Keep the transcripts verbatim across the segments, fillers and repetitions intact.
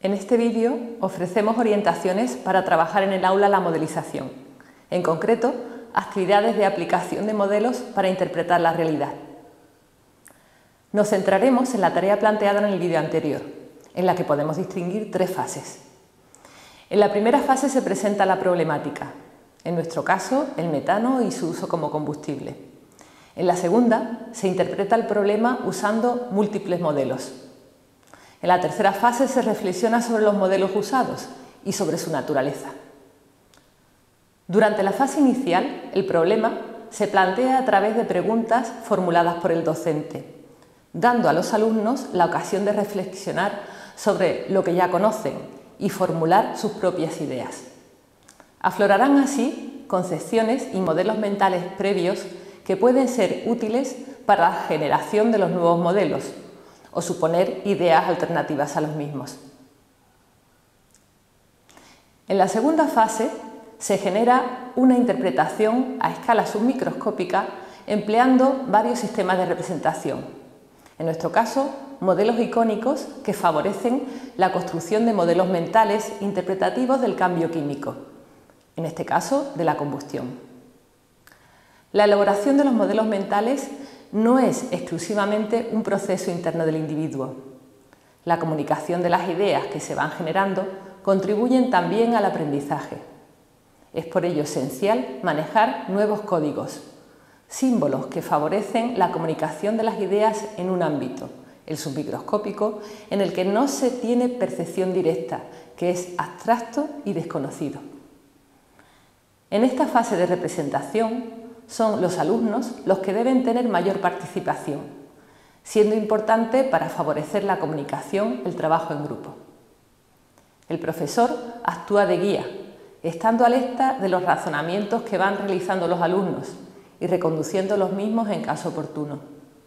En este vídeo ofrecemos orientaciones para trabajar en el aula la modelización, en concreto, actividades de aplicación de modelos para interpretar la realidad. Nos centraremos en la tarea planteada en el vídeo anterior, en la que podemos distinguir tres fases. En la primera fase se presenta la problemática, en nuestro caso el metano y su uso como combustible. En la segunda se interpreta el problema usando múltiples modelos. En la tercera fase se reflexiona sobre los modelos usados y sobre su naturaleza. Durante la fase inicial, el problema se plantea a través de preguntas formuladas por el docente, dando a los alumnos la ocasión de reflexionar sobre lo que ya conocen y formular sus propias ideas. Aflorarán así concepciones y modelos mentales previos que pueden ser útiles para la generación de los nuevos modelos o suponer ideas alternativas a los mismos. En la segunda fase se genera una interpretación a escala submicroscópica empleando varios sistemas de representación. En nuestro caso, modelos icónicos que favorecen la construcción de modelos mentales interpretativos del cambio químico, en este caso de la combustión. La elaboración de los modelos mentales no es exclusivamente un proceso interno del individuo. La comunicación de las ideas que se van generando contribuyen también al aprendizaje. Es por ello esencial manejar nuevos códigos, símbolos que favorecen la comunicación de las ideas en un ámbito, el submicroscópico, en el que no se tiene percepción directa, que es abstracto y desconocido. En esta fase de representación, son los alumnos los que deben tener mayor participación, siendo importante para favorecer la comunicación el trabajo en grupo. El profesor actúa de guía, estando alerta de los razonamientos que van realizando los alumnos y reconduciendo los mismos en caso oportuno.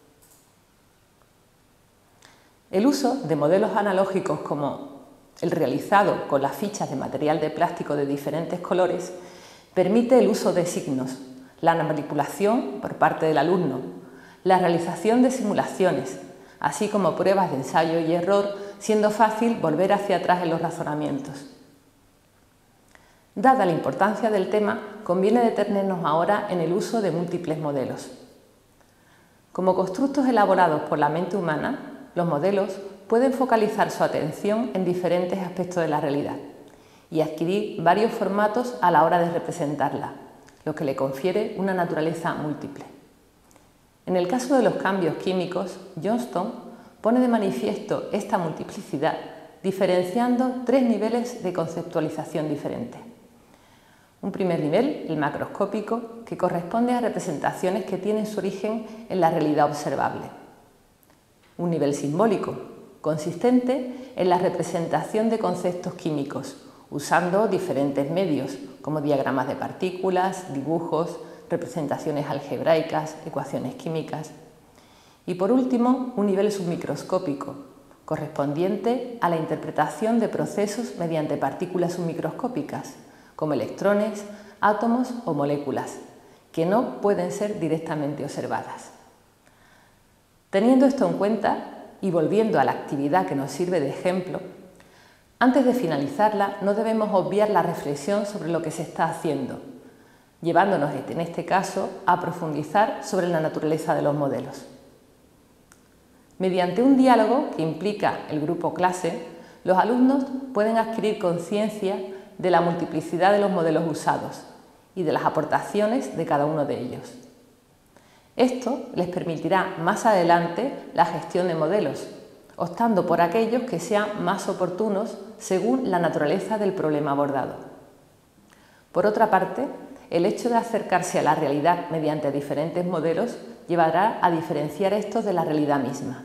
El uso de modelos analógicos como el realizado con las fichas de material de plástico de diferentes colores permite el uso de signos, la manipulación por parte del alumno, la realización de simulaciones, así como pruebas de ensayo y error, siendo fácil volver hacia atrás en los razonamientos. Dada la importancia del tema, conviene detenernos ahora en el uso de múltiples modelos. Como constructos elaborados por la mente humana, los modelos pueden focalizar su atención en diferentes aspectos de la realidad y adquirir varios formatos a la hora de representarla, lo que le confiere una naturaleza múltiple. En el caso de los cambios químicos, Johnston pone de manifiesto esta multiplicidad diferenciando tres niveles de conceptualización diferentes. Un primer nivel, el macroscópico, que corresponde a representaciones que tienen su origen en la realidad observable. Un nivel simbólico, consistente en la representación de conceptos químicos, usando diferentes medios, como diagramas de partículas, dibujos, representaciones algebraicas, ecuaciones químicas. Y por último, un nivel submicroscópico, correspondiente a la interpretación de procesos mediante partículas submicroscópicas, como electrones, átomos o moléculas, que no pueden ser directamente observadas. Teniendo esto en cuenta y volviendo a la actividad que nos sirve de ejemplo, antes de finalizarla, no debemos obviar la reflexión sobre lo que se está haciendo, llevándonos en este caso a profundizar sobre la naturaleza de los modelos. Mediante un diálogo que implica el grupo clase, los alumnos pueden adquirir conciencia de la multiplicidad de los modelos usados y de las aportaciones de cada uno de ellos. Esto les permitirá más adelante la gestión de modelos, optando por aquellos que sean más oportunos según la naturaleza del problema abordado. Por otra parte, el hecho de acercarse a la realidad mediante diferentes modelos llevará a diferenciar estos de la realidad misma.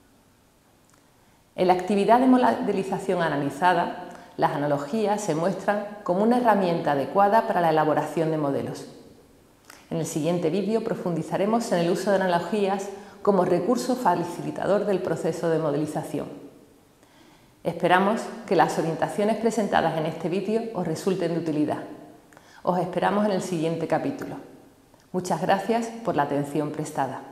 En la actividad de modelización analizada, las analogías se muestran como una herramienta adecuada para la elaboración de modelos. En el siguiente vídeo profundizaremos en el uso de analogías como recurso facilitador del proceso de modelización. Esperamos que las orientaciones presentadas en este vídeo os resulten de utilidad. Os esperamos en el siguiente capítulo. Muchas gracias por la atención prestada.